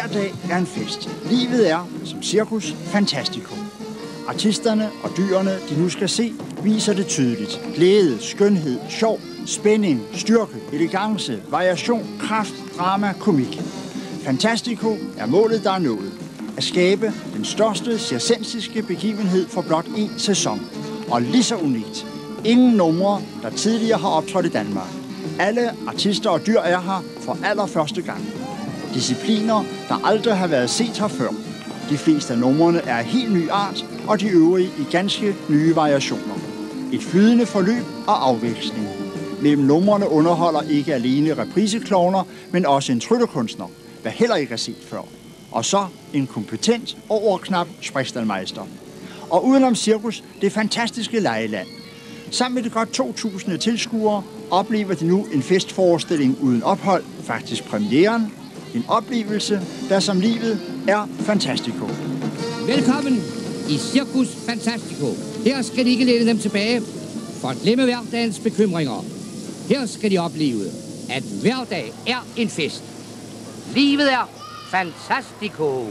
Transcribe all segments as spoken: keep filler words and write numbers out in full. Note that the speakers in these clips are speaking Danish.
Hver dag er en fest. Livet er, som Cirkus Fantastico. Artisterne og dyrene, de nu skal se, viser det tydeligt. Glæde, skønhed, sjov, spænding, styrke, elegance, variation, kraft, drama, komik. Fantastico er målet, der er nået. At skabe den største circensiske begivenhed for blot én sæson. Og lige så unikt. Ingen numre, der tidligere har optrådt i Danmark. Alle artister og dyr er her for allerførste gang. Discipliner, der aldrig har været set her før. De fleste af numrene er af helt ny art, og de øvrige i ganske nye variationer. Et flydende forløb og afveksling. Mellem numrene underholder ikke alene repriseklovner, men også en tryllekunstner, hvad heller ikke er set før. Og så en kompetent og overknap Sprechstalmeister. Og udenom cirkus, det fantastiske legeland. Sammen med de godt to tusind tilskuere oplever de nu en festforestilling uden ophold, faktisk premieren. En oplevelse, der som livet er fantastico. Velkommen i Cirkus Fantastico. Her skal de ikke læne dem tilbage for at glemme hverdagens bekymringer. Her skal de opleve, at hver dag er en fest. Livet er fantastico.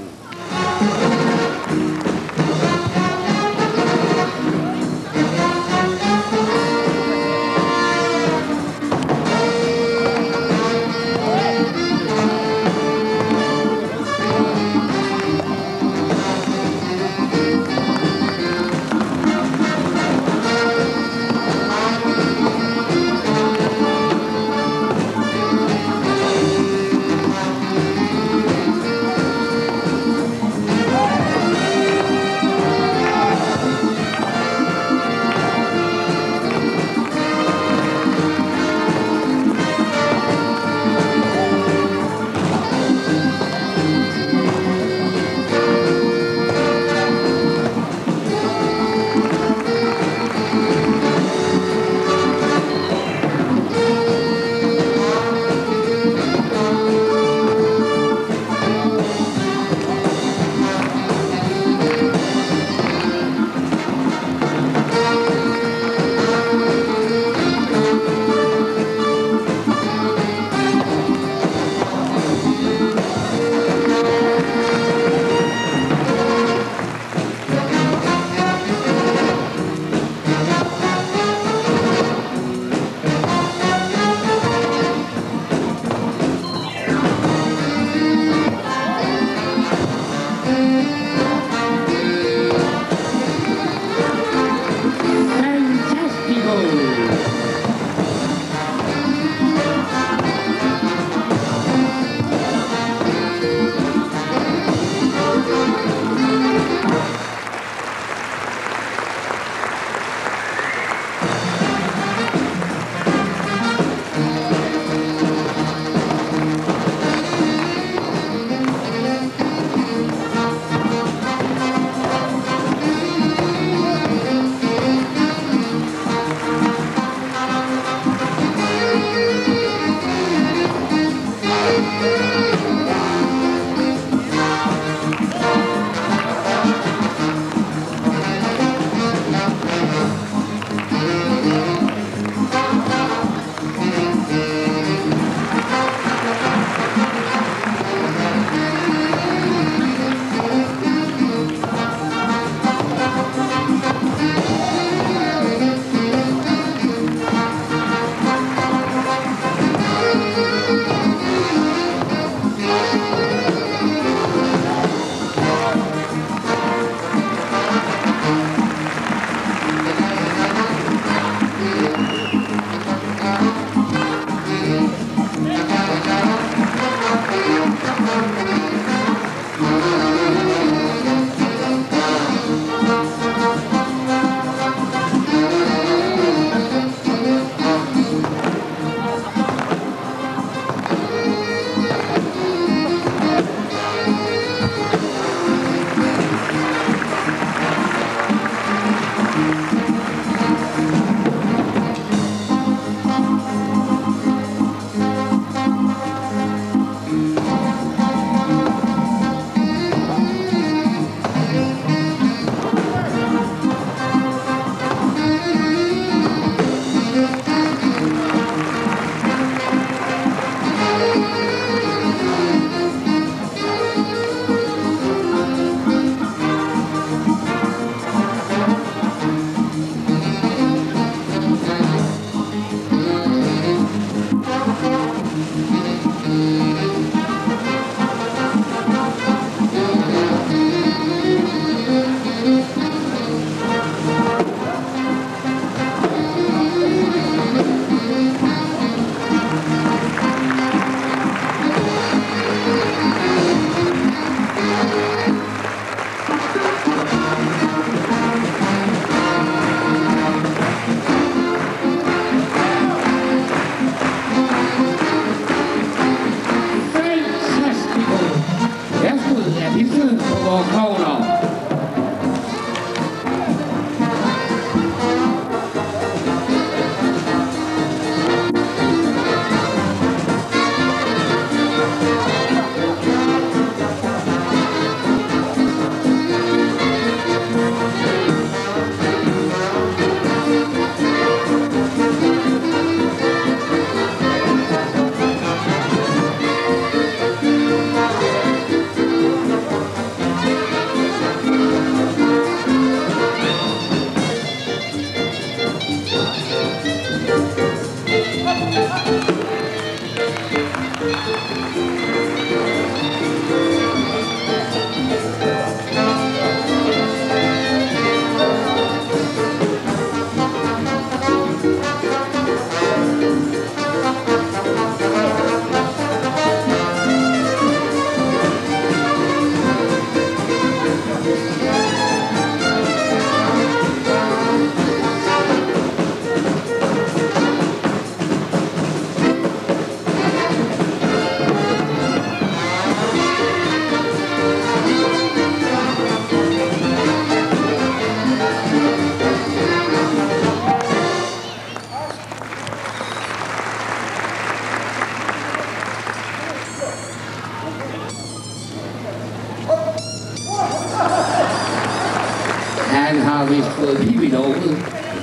Han har vist fået liv i lovet.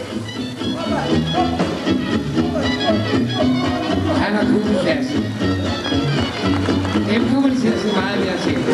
Han har kuglepladsen. Dem kommer de til at se meget mere til.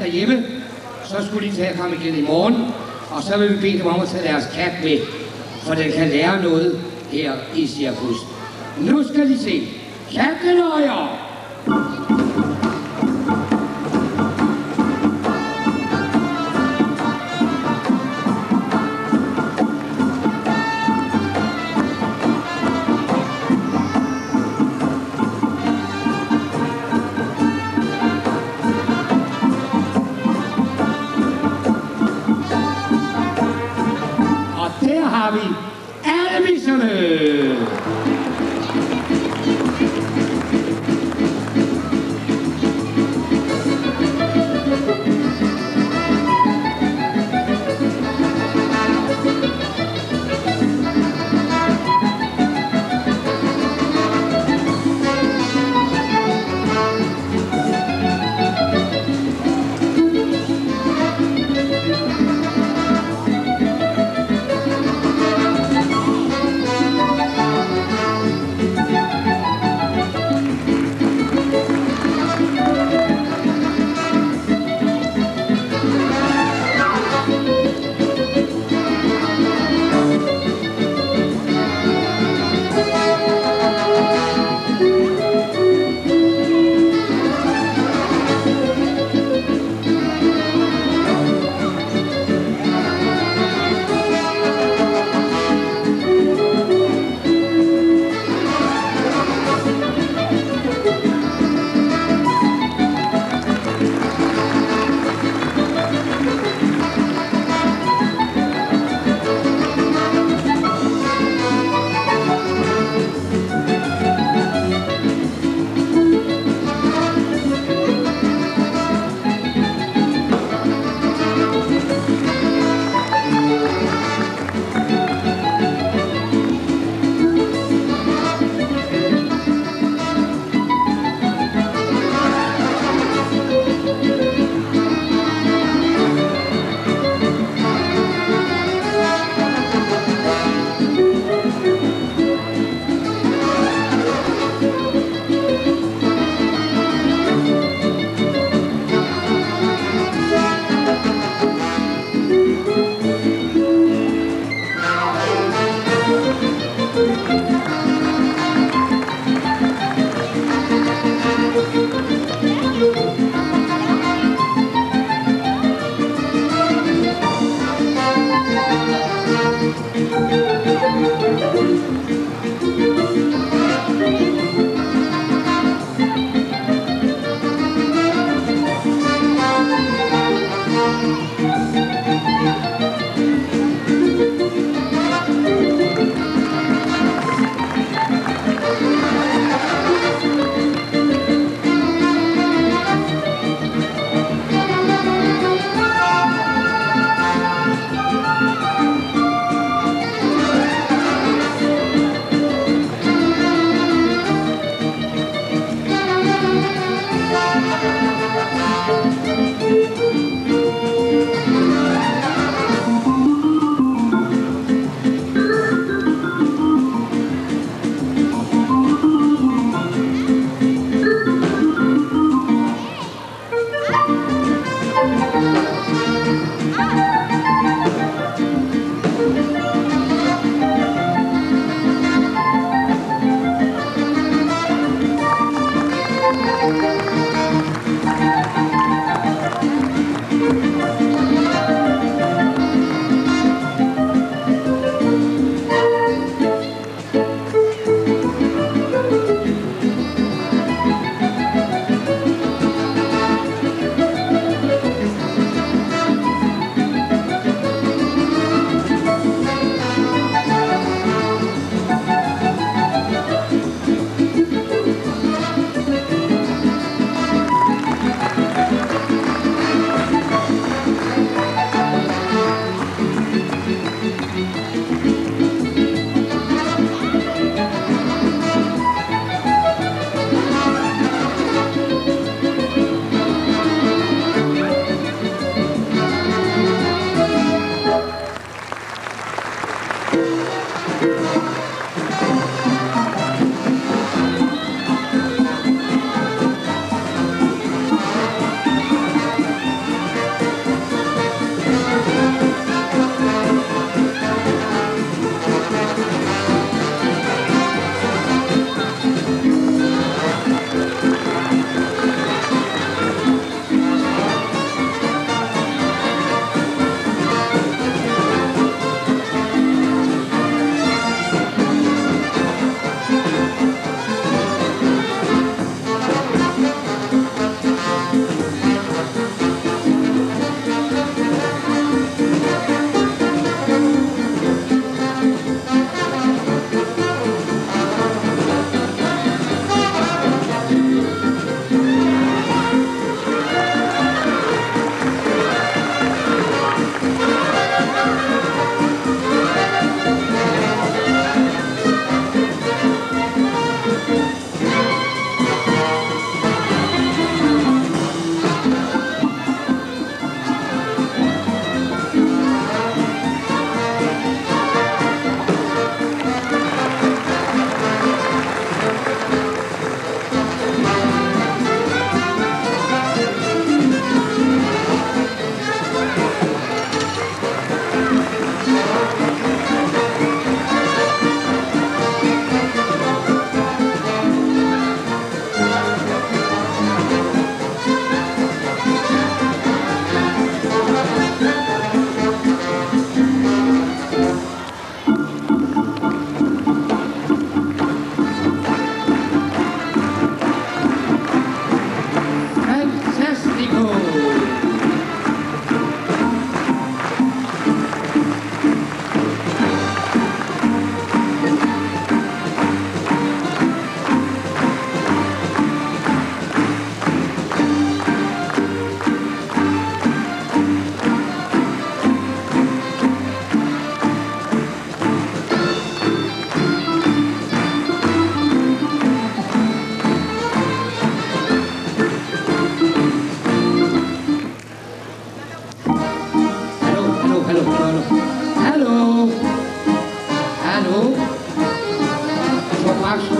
derhjemme, så skulle de tage at komme igen i morgen, og så vil vi bede dem om at tage deres kat med, for den kan lære noget her i cirkus. Nu skal de se katteløjer! Har vi alle misserne.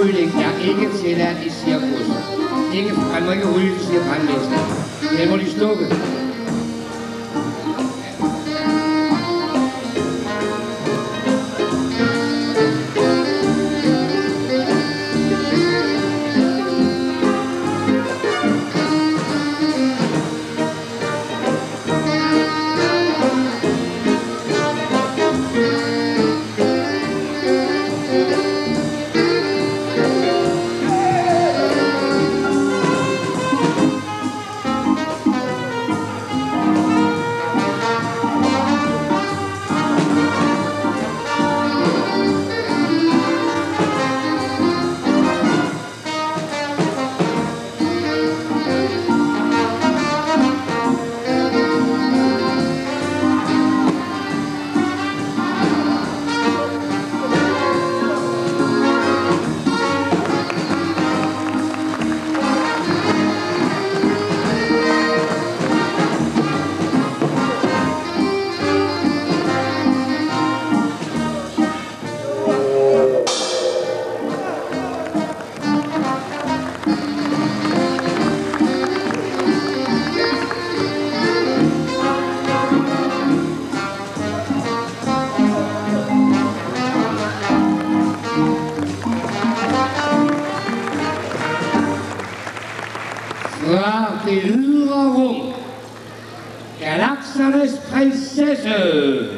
Rygning er ikke tilladt i cirkus. Ikke, man må ikke ryge, siger brandmesteren. Det må de slukke. Fra det ydre rum, galaksernes prinsesse.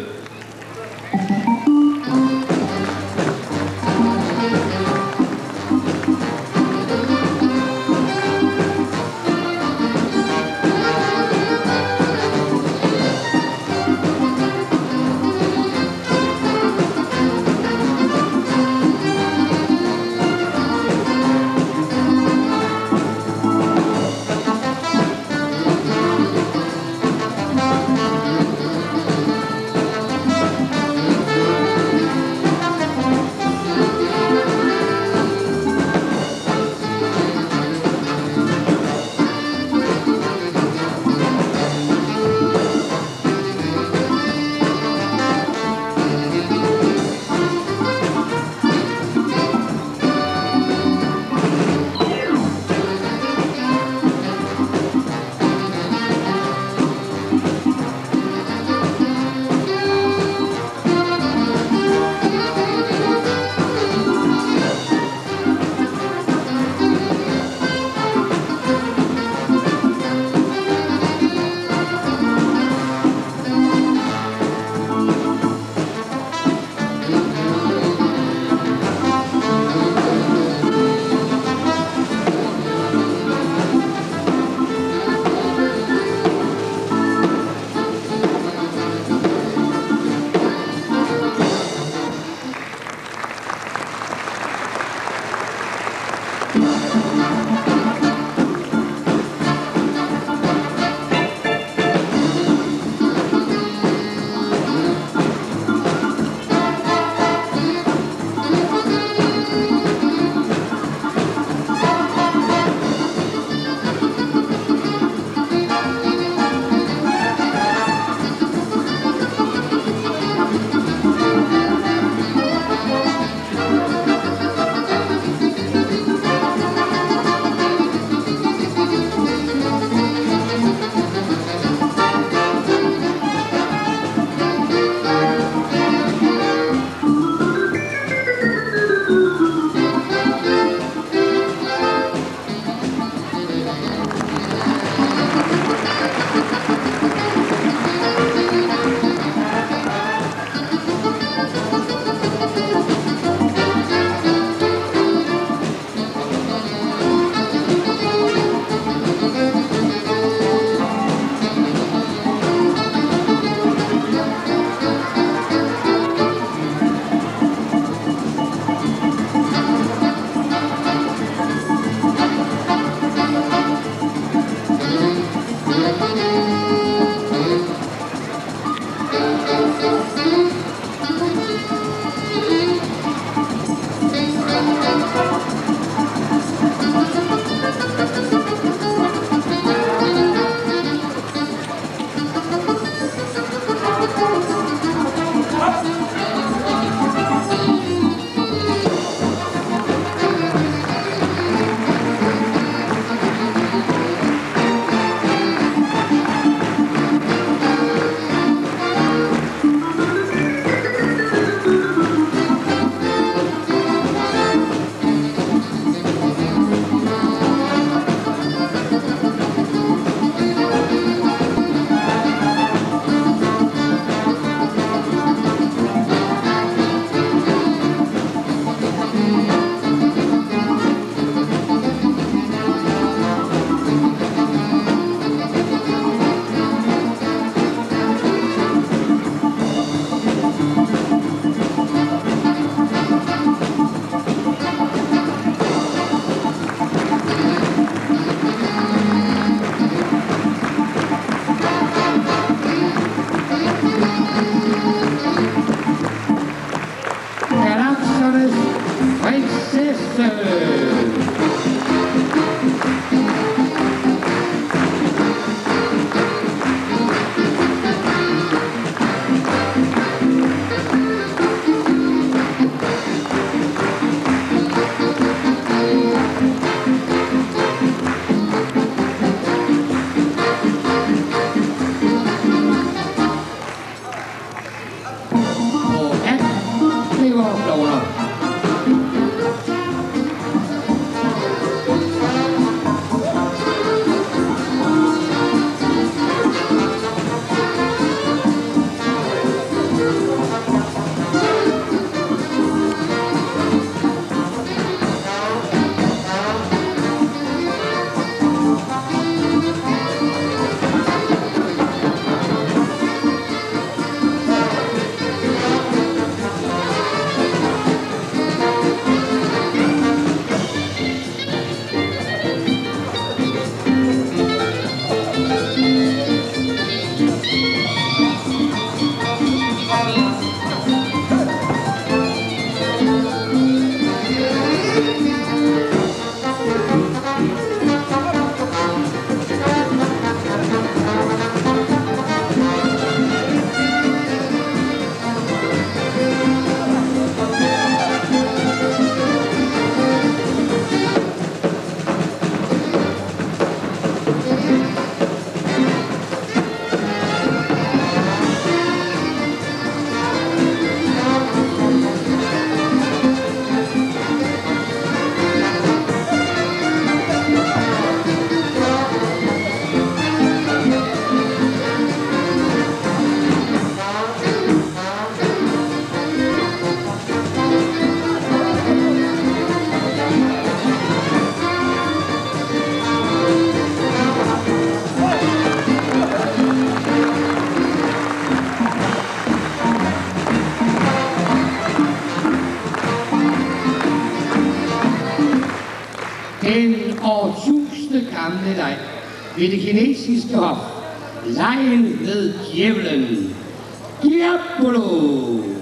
Den årtusinde gamle leg ved det kinesiske hof. Lejen ved djævlen. Diabolo!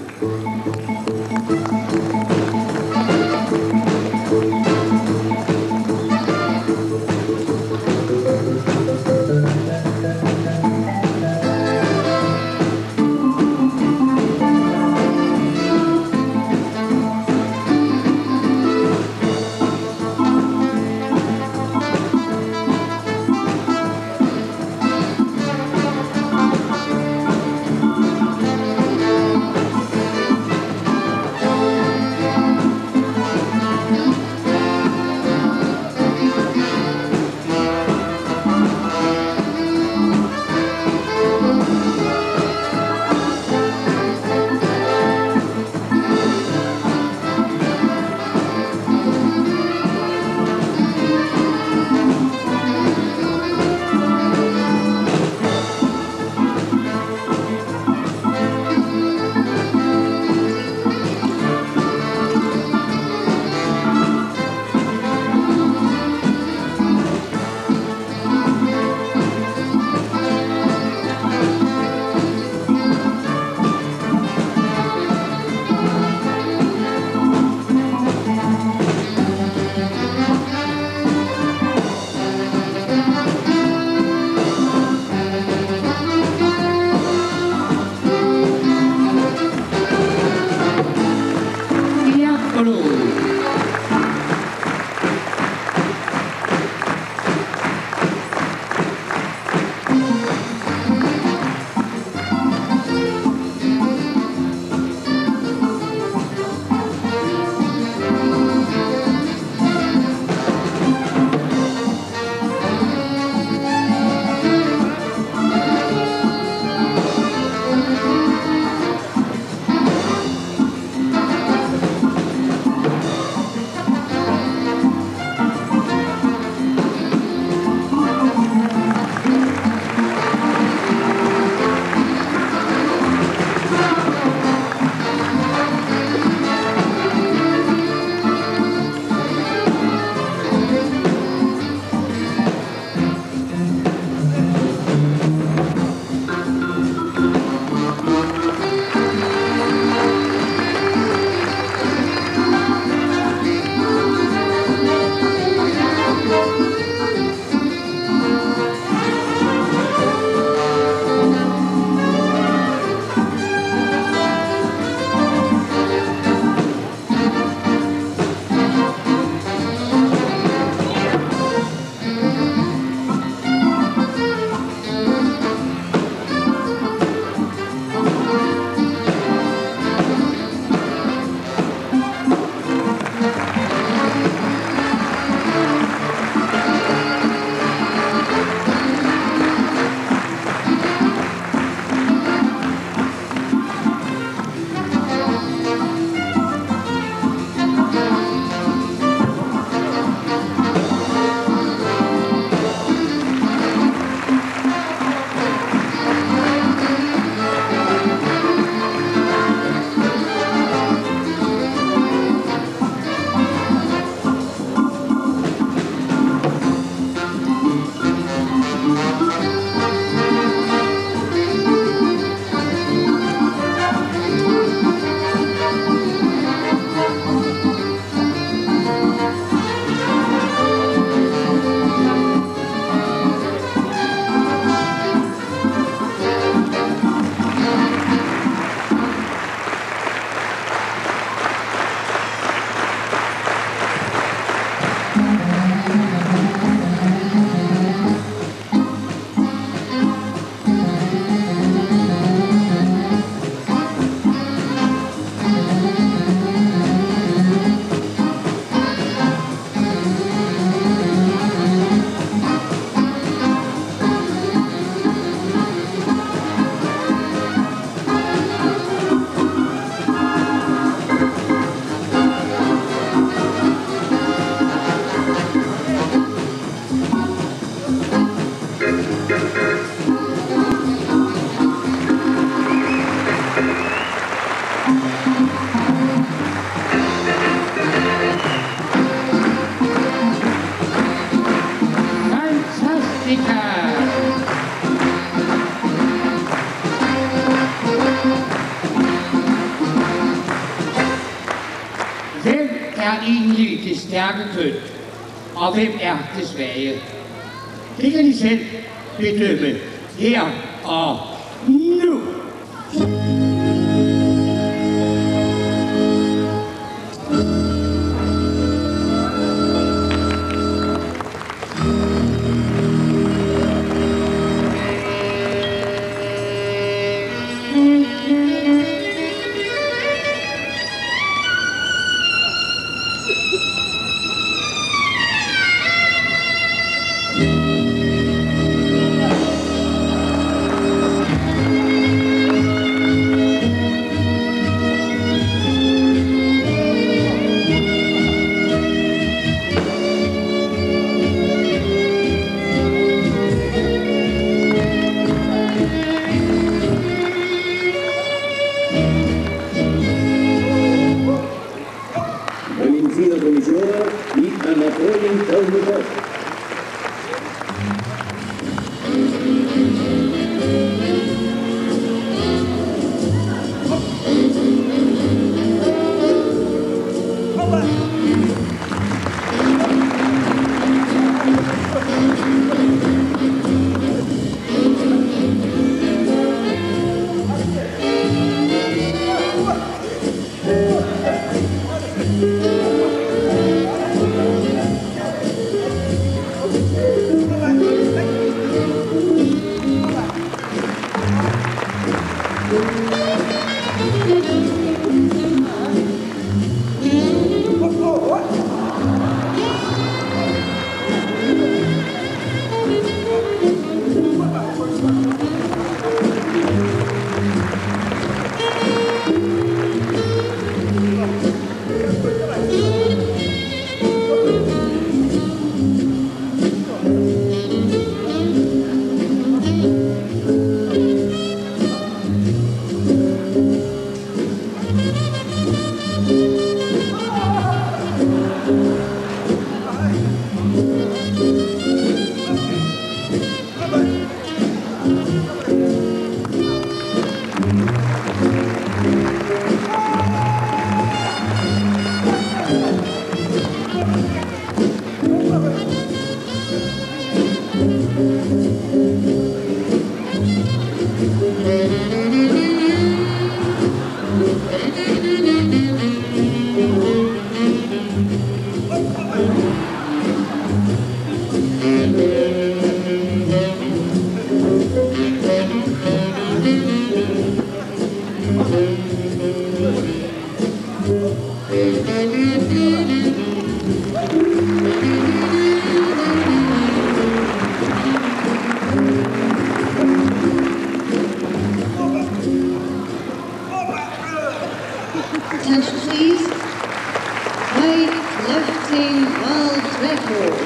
er egentlig det stærke køn, og hvem er det svage? Det kan I selv bedømme her og nu. Attention please. Weightlifting world record.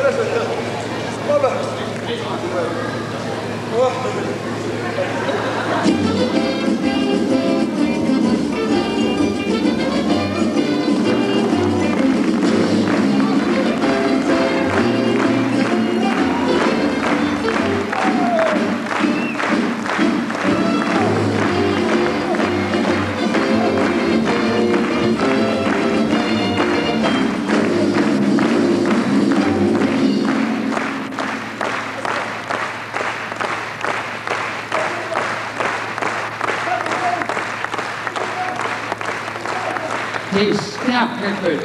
Det er stærkt mødt.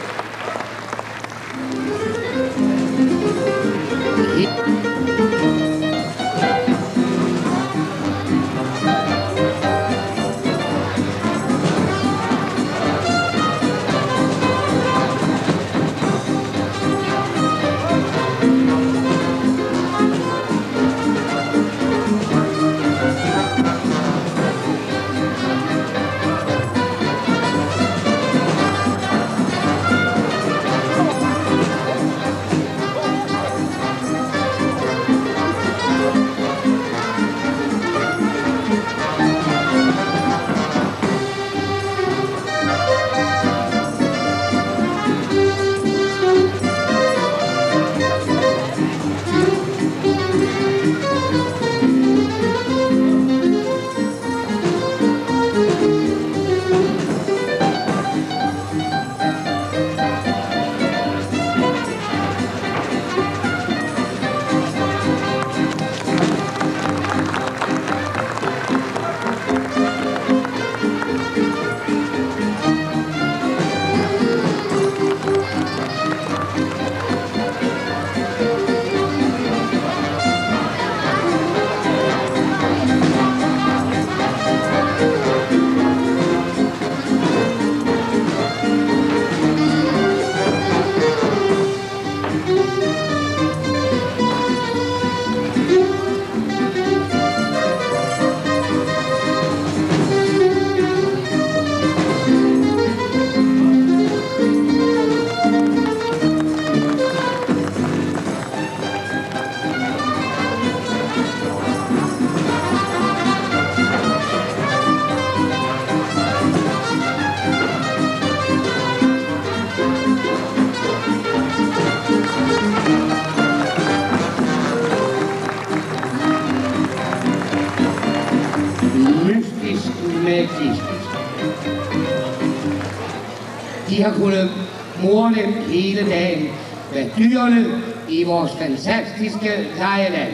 De har kunnet morne hele dagen med dyrene i vores fantastiske lejeland.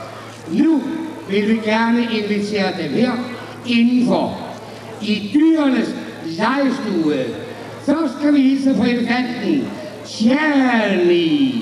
Nu vil vi gerne invitere dem her indenfor i dyrenes lejestue. Først skal vi hilse på elefanten Charlie.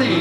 Play.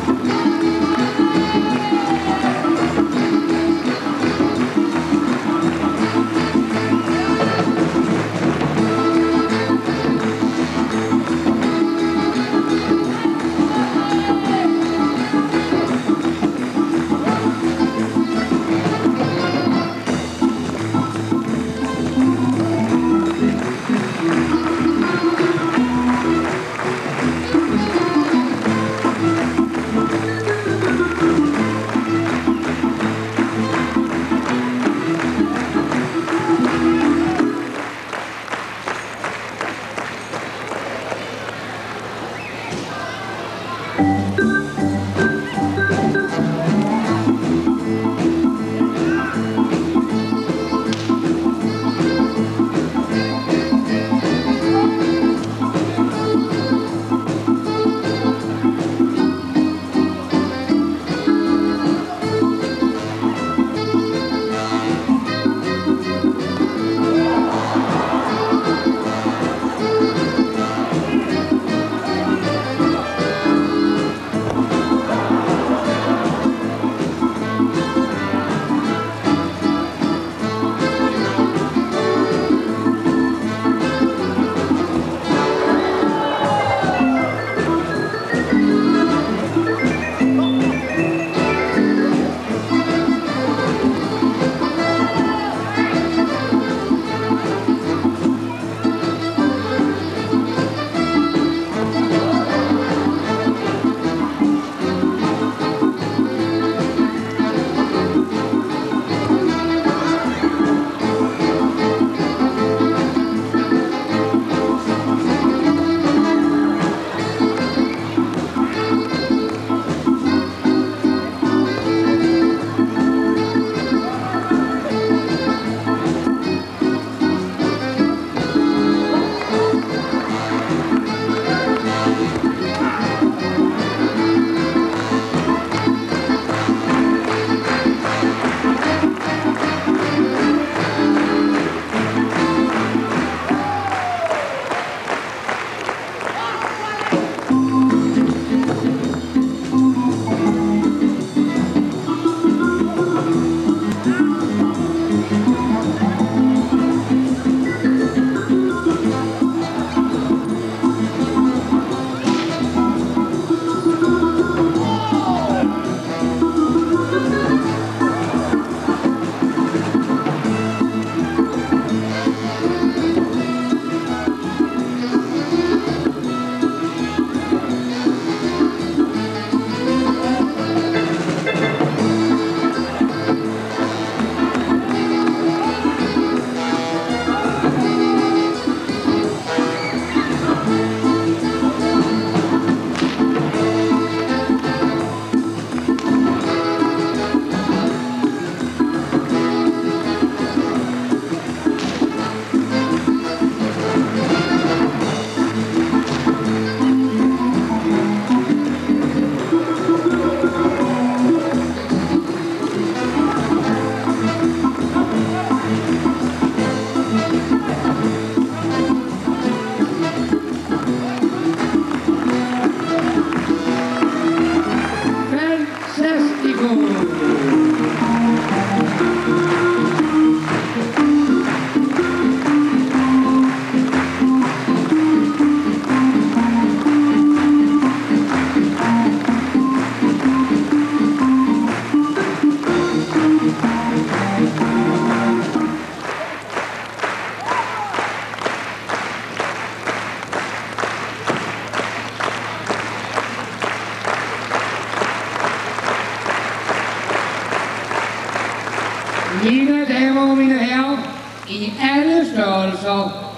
Mine damer og mine herrer, i alle størrelser,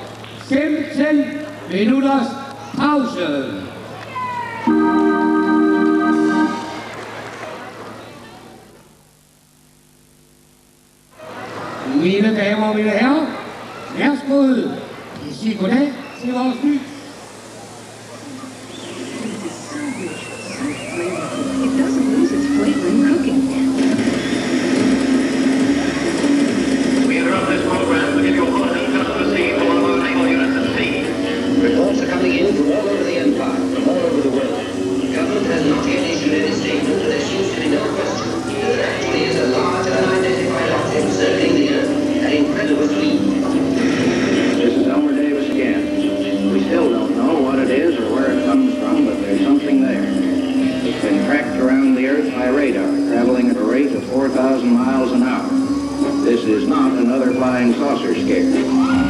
femten minutters pause. Mine damer og mine herrer, værsgo, I siger goddag til vores by. It doesn't lose its flavor in cooking. We interrupt this program to give you a bulletin just received from one of our naval units at sea. Reports are coming in from all over the Empire, from all over the world. The government has not yet been tracked around the Earth by radar, traveling at a rate of four thousand miles an hour. This is not another flying saucer scare.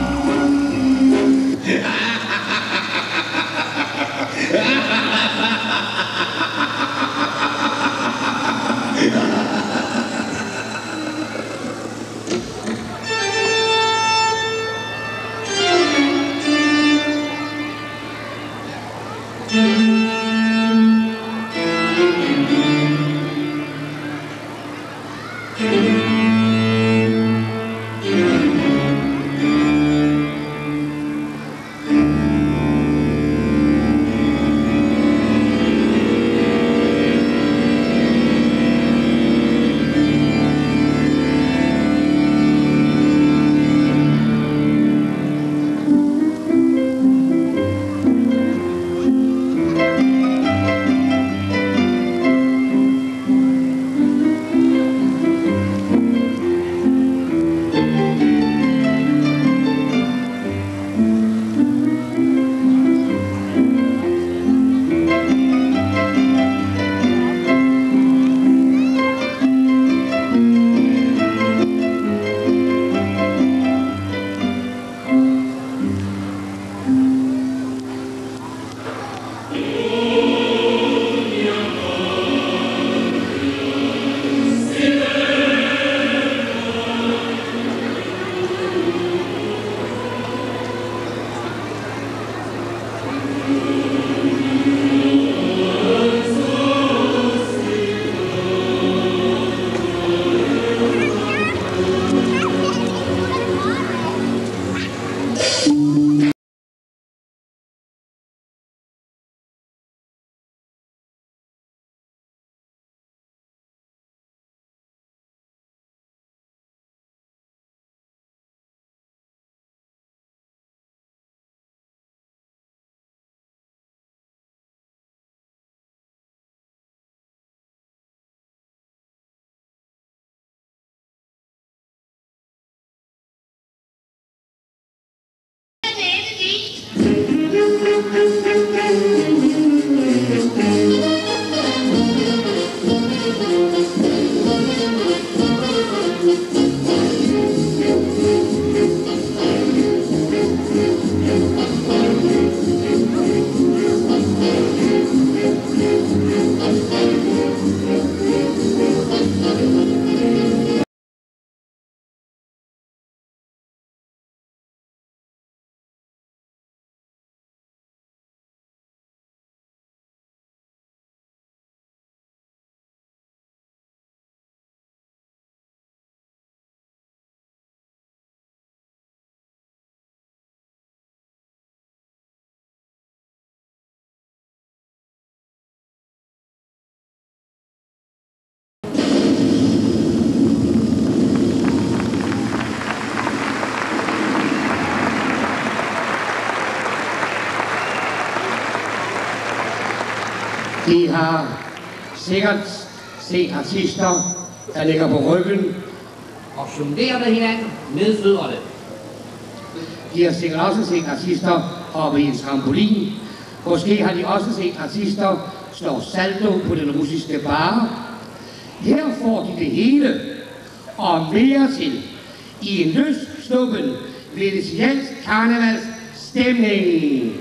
De har sikkert set artister, der ligger på ryggen og jonglerer med hinanden med fødderne. De har sikkert også set artister hoppe i en trampolin. Måske har de også set artister slå salto på den russiske bar. Her får de det hele og mere til i en løssluppen venetiansk karnevals stemning.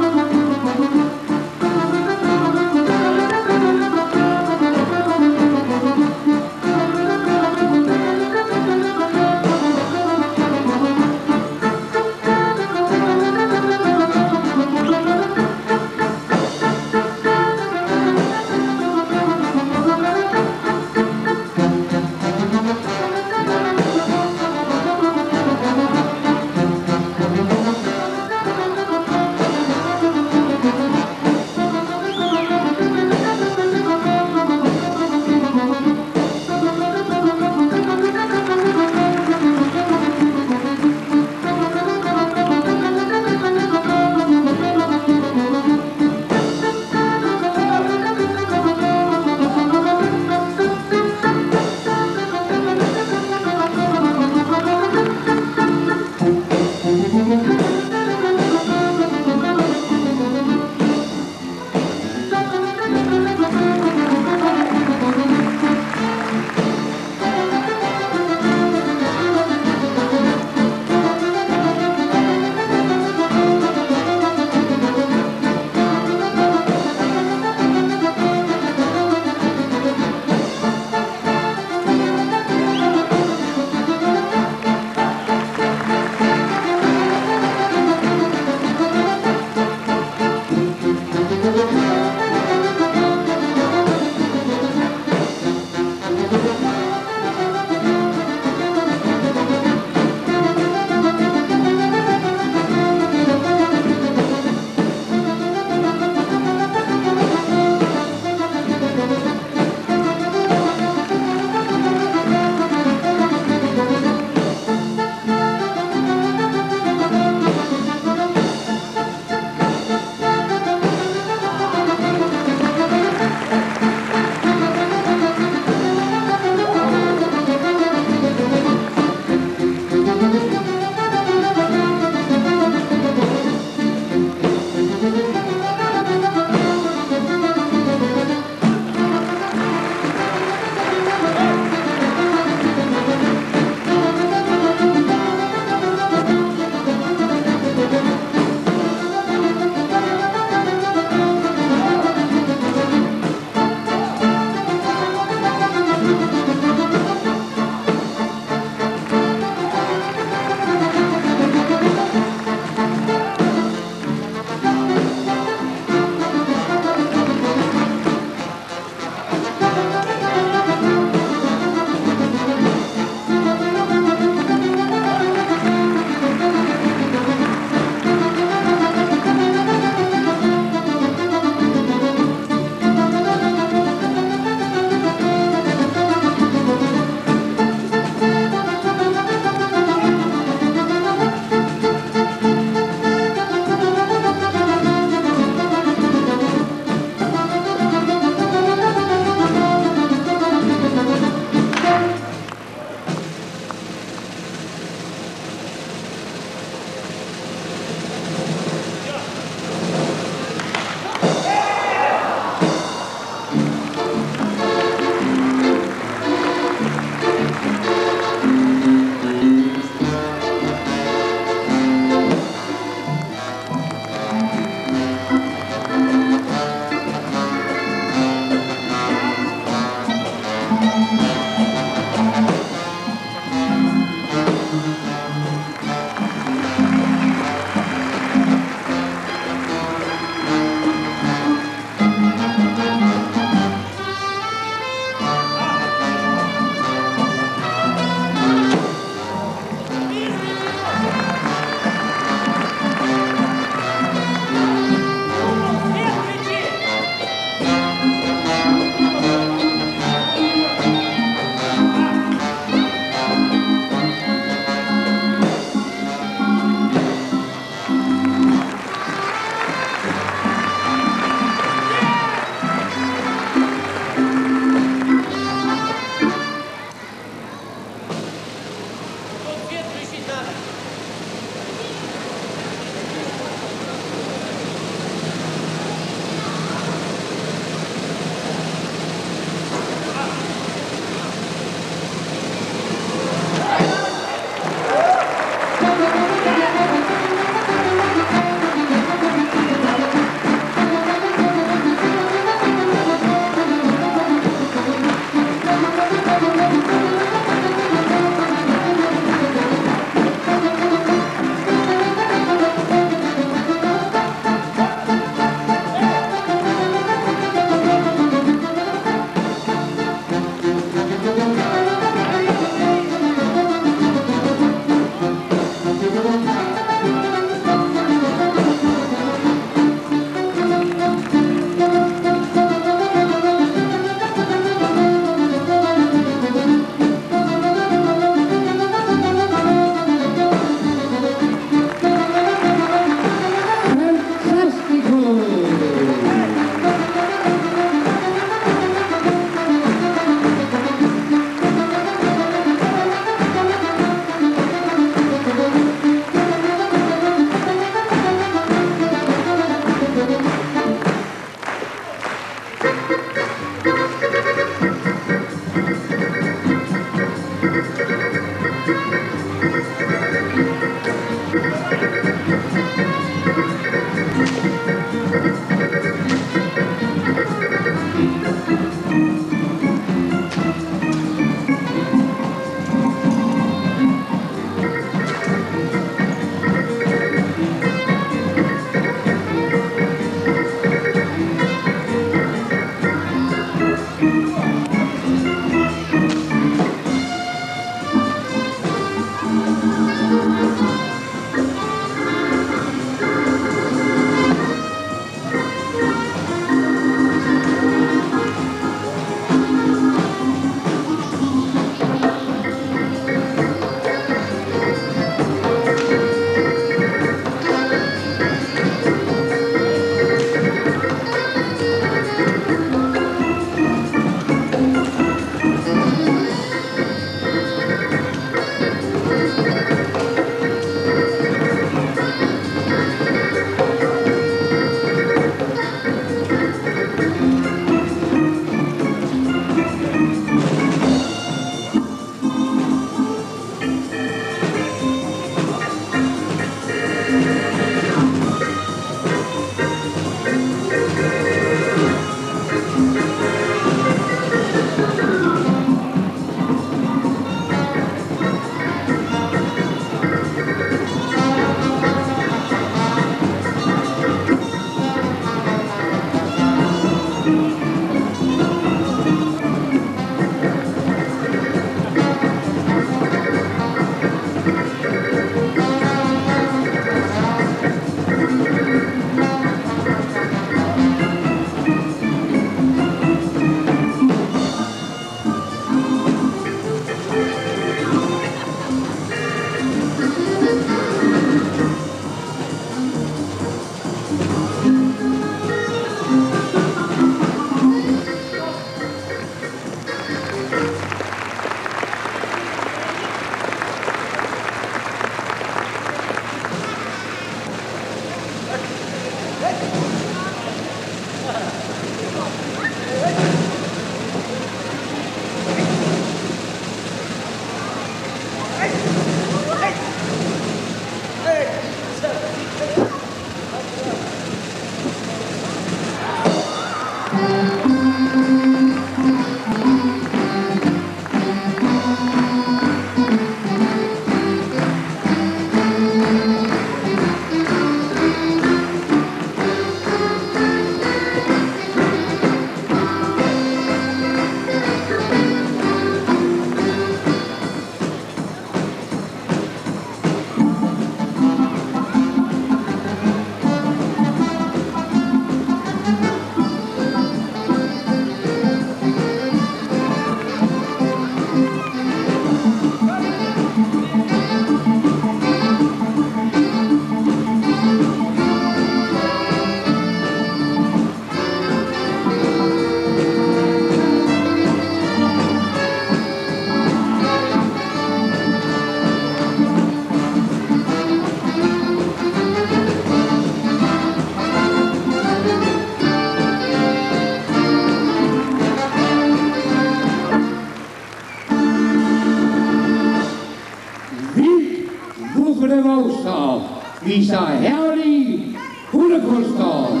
viser herlige hundekunster.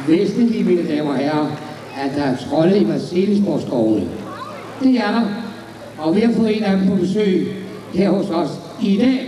væsentlige, mine damer og herrer, at der er trolde i Marselisborgskovene. Det er der, og vi har fået en af dem på besøg her hos os i dag.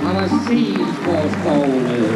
har man set vores skovene.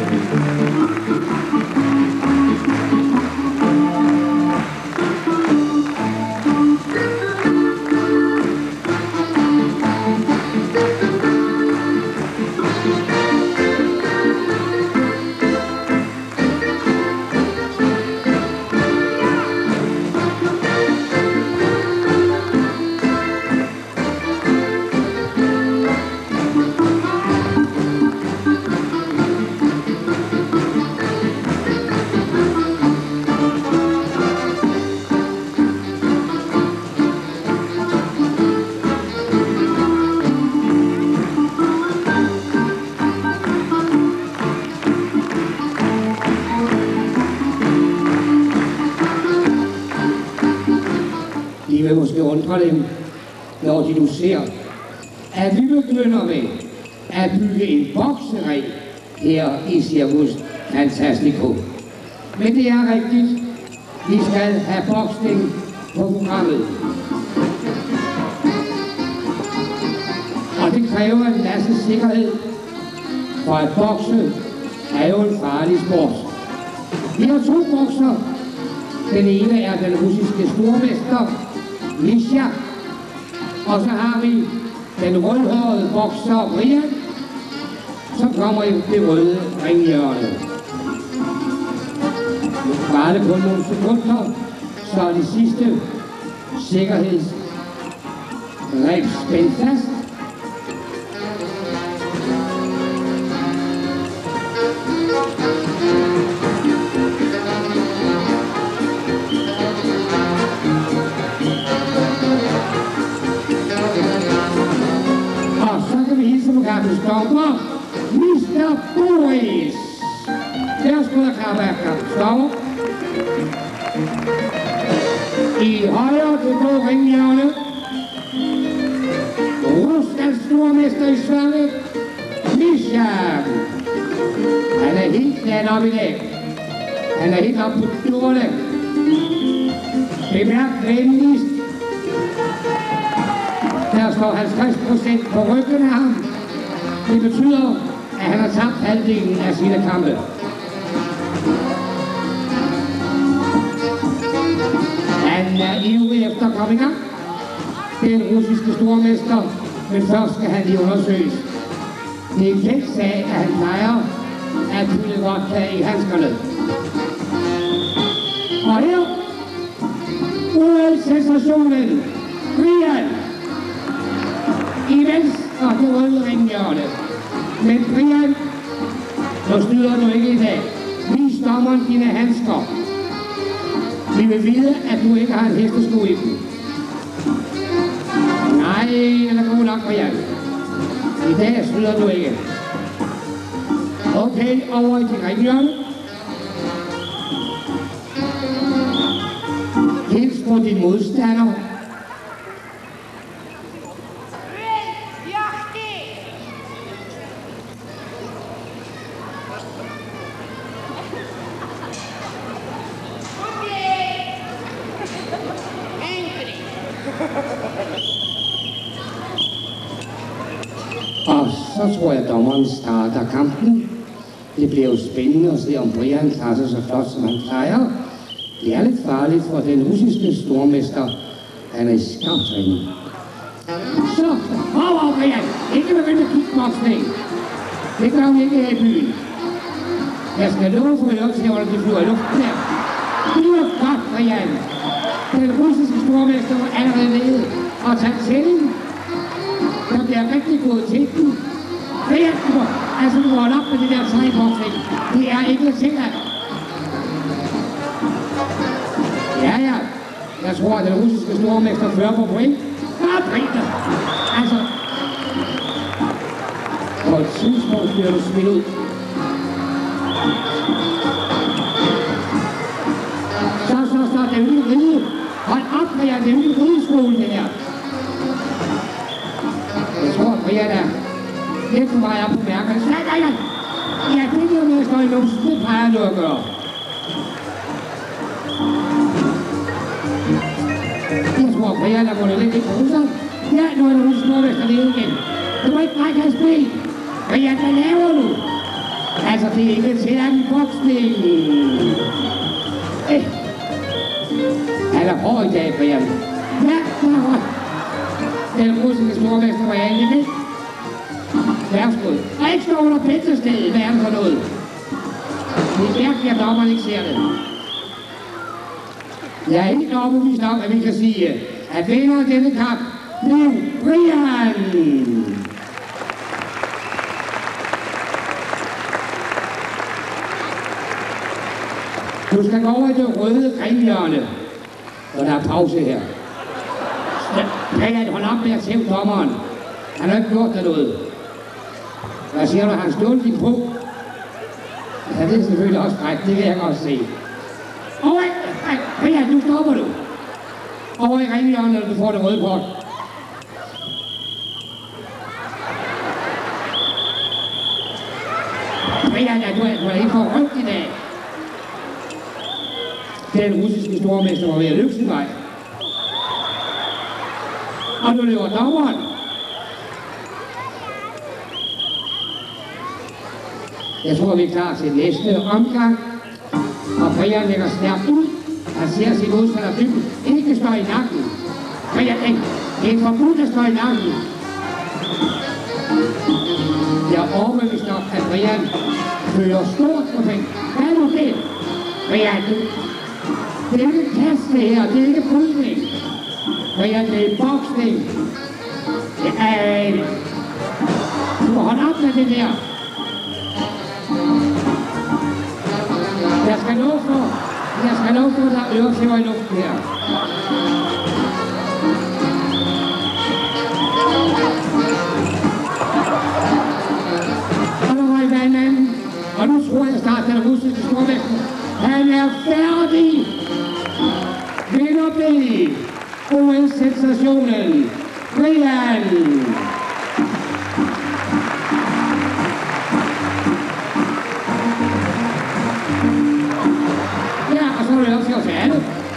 I vil måske undre dem, når de nu ser, at vi begynder med at bygge en boksering her i Cirkus Fantastico. Men det er rigtigt. Vi skal have boksning på programmet. Og det kræver en masse sikkerhed, for at bokse er jo en farlig sport. Vi har to bokser. Den ene er den russiske stormester, Misha, og så har vi den rødhårede bokser Brian, som kommer i det røde ringhjørne. Nu var det kun nogle sekunder, så er de sidste sikkerhedsreb spændt fast. Kampens dommer, mister Boris. Værsgo at klappe af kampens dommer. I højre det blå ringhjørne. Ruslands stormester i Sverige, Misha. Han er helt nat op i dag. Han er helt op på duerne. Bemærk venligst. Der står halvtreds procent på ryggen af ham. Det betyder, at han har tabt halvdelen af sine kampe. Han er ivrig efter at komme i gang. Den russiske stormester, men først skal han lige undersøges. Det er en kendt sag, at han plejer at fylde vodka i handskerne. Og her, O L-sensationen, Brian, i venstre det røde ringhjørne. Men Brian, nu snyder du ikke i dag. Vis dommeren dine handsker. Vi vil vide, at du ikke har en hestesko i dem. Nej, den er god nok, Brian. I dag snyder du ikke. Okay, over i dit ringhjørne. Hils på din modstander. Og så tror jeg, at dommeren starter kampen. Det bliver jo spændende at se, om Brian klarer sig så flot, som han plejer. Det er lidt farligt for den russiske stormester. Han er i skarptræning. Så, over Brian! Ikke begynde at kigge boksning. Det gør vi ikke her i byen. Jeg skal love for lov til, hvordan det flyver i luften der. Det er godt, Brian. Den russiske stormester var allerede nede og taget tælling. Der bliver rigtig gået til den. Brian, altså du går op med det der tegboksning. Det er ikke sikkert. Ja, ja. Jeg tror, at den russiske stormester fører på point. Bare brinter. Altså. På et tidspunkt bliver du smidt ud. Så, så, så. Det er jo ikke ride. Hold op, Brian. Det er jo ikke rideskolen, det her. Jeg tror, at Brian er lidt for meget op på mærkerne. Nej, nej, nej. Ja, det er jo med at stå i numsen. Det plejer du at gøre. Jeg tror, at Brian er vundet lidt i poser. Ja, nu er det hos stormester lige igen. Du må ikke brække hans ben. Brian, hvad laver du? Altså, det er ikke til anden boksning. Eh. Han er hård i dag, Brian. Ja, han er hård. Den russiske stormester var jeg egentlig lidt. Værsgo. Og ikke stå under pæntestedet. Hvad er det for noget? Det er mærkeligt, at dommeren ikke ser det. Jeg er ikke overbevist om, at vi kan sige, at vinder denne kamp nu Brian. Du skal gå over i det røde grenhjørne, og der er pause her. Brian, hold op med at tæve dommeren. Han har ikke gjort dig noget. Hvad siger du, han stjålet din på? Ja, det er selvfølgelig også frækt, det kan jeg godt se. Over i... Brian, nu stopper du. Over i ringhjørnet, når du får det røde kort. Brian, du er, du er ikke for rygt i dag. Den russiske stormester var ved at løbe sin vej. Og nu løber dommeren. Jeg tror, vi er klar til næste omgang. Og Brian lægger stærkt ud. Han ser sin modstander dybt. Ikke står i nakken. Brian, ikke. Det er forbudt at stå i nakken. Jeg er overbevist om, at Brian fører stort på penge. Hvad er nu det? Brian, det er ikke kast det her. Det er ikke brydning. Brian, det er boksning. Det er... Du må holde op med det der. Jeg skal love for, jeg skal love for, at der er øretæver i luften her. Og der var i vandmanden, og nu tror jeg snart, at den russiske stormester, han er færdig. Vinder blev O L-sensationen, Brian. Så er det også til alle.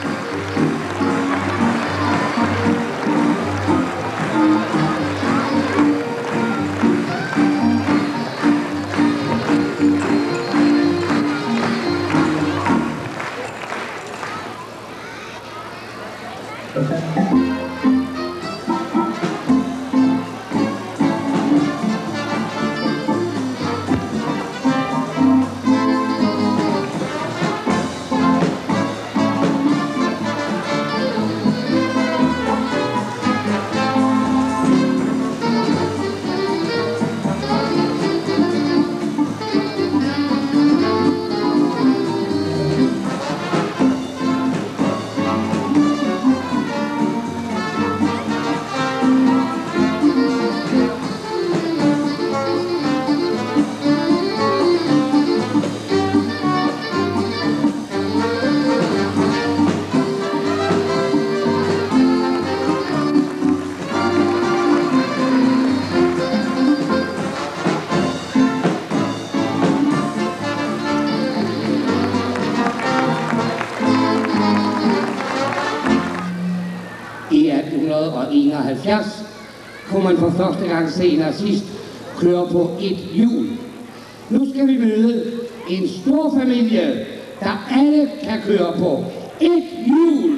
enoghalvfjerds kunne man for første gang se en nazist køre på et hjul. Nu skal vi møde en stor familie, der alle kan køre på et hjul.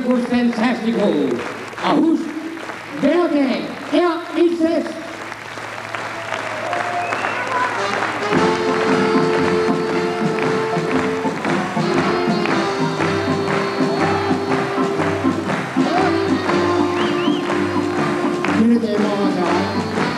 Circus Fantastico. Og husk, hver dag er en fest. Mine damer og herrer,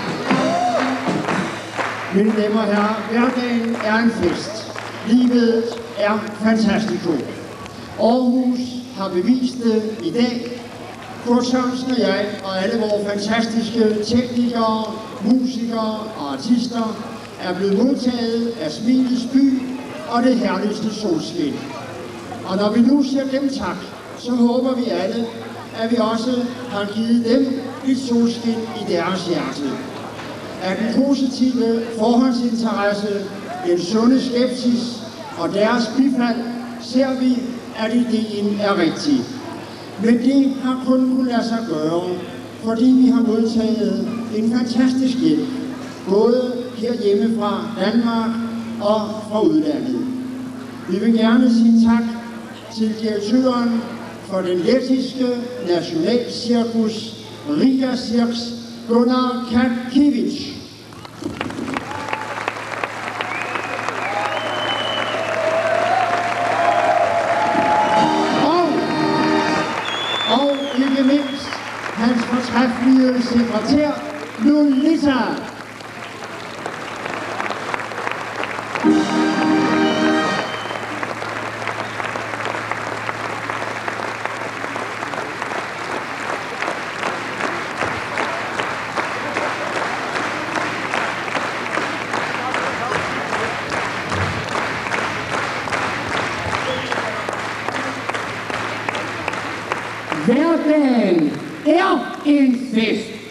mine damer og herrer, hverdagen er en fest. Livet er fantastico. Aarhus har bevist det i dag. Kurt Sørensen og jeg og alle vores fantastiske teknikere, musikere og artister er blevet modtaget af smilets by og det herligste solskin. Og når vi nu siger dem tak, så håber vi alle, at vi også har givet dem et solskin i deres hjerte. Af den positive forhåndsinteresse, den sunde skepsis og deres bifald, ser vi, at ideen er rigtig. Men det har kun kunnet lade sig gøre, fordi vi har modtaget en fantastisk hjælp, både herhjemme fra Danmark og fra udlandet. Vi vil gerne sige tak til direktøren for den lettiske nationalcirkus Riga Cirks, Gunnar Katkiewicz. Og, og ikke mindst hans fortræffelige sekretær, Lolita. Hverdagen er en fest.